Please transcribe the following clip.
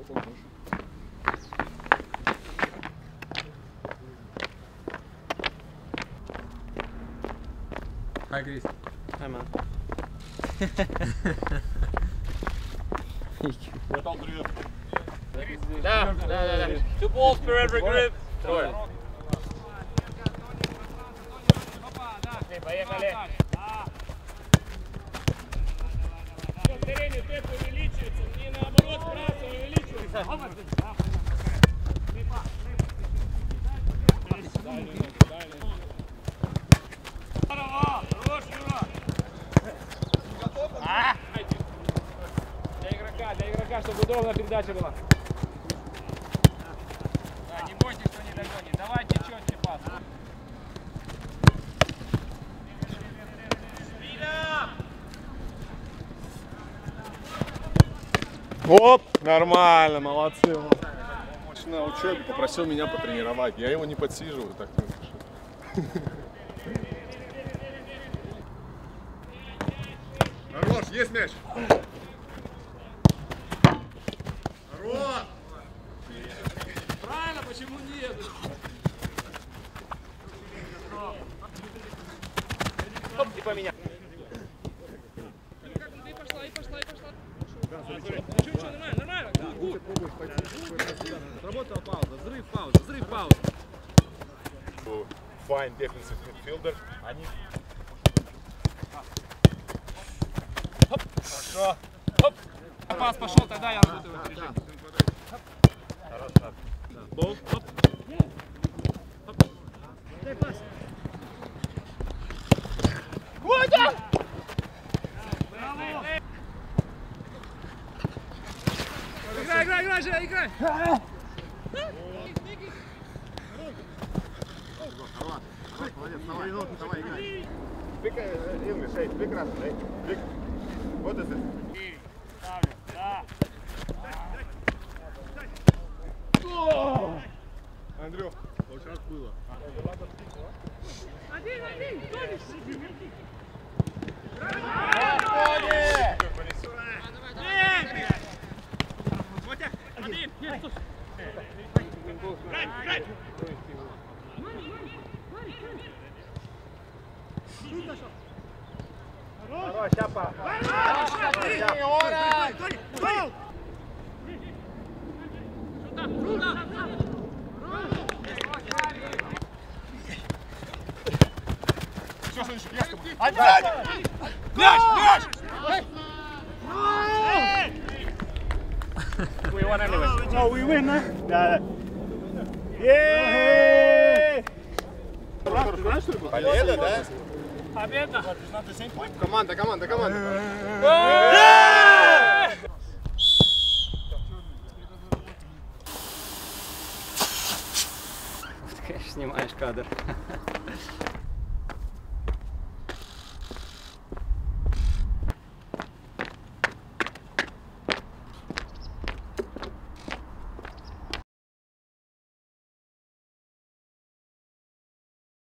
Hi, Chris. Hi, man. Да. Two balls per every grip. Трое. Поехали. Зрение темп увеличивается, не наоборот сбрасывай, увеличивается. Здорово, хорош, Юра. Для игрока, чтобы удобно передача была. Да, не бойтесь, что не догонит. Давайте четкий пас. Оп, нормально, молодцы. На учебе попросил меня потренировать. Я его не подсиживаю, так не пишу. Хорош, есть мяч. Хорош. Правильно, почему нет? Хоп, и поменяй. И пошла. Ничего, нормально. Сработала пауза, взрыв пауза. Fine defensive midfielder. Они... Хоп, хорошо. Хоп. Пас пошел, тогда я работаю в этом режиме. Хорошо. Бол, хоп. Дай пас. Водя! Играй! Молодец, давай, играй. Speak English, hey, speak Russian, hey. Speak. What is it? Андрюх, вот сейчас было. Один, Тони! Хорош, Чапа. Все, Санечек, я с тобой. Мяч! We won anyways. Oh, we win, huh? Yeah. Yay! Победа, да? Победа! Команда. Ты, конечно, снимаешь кадр.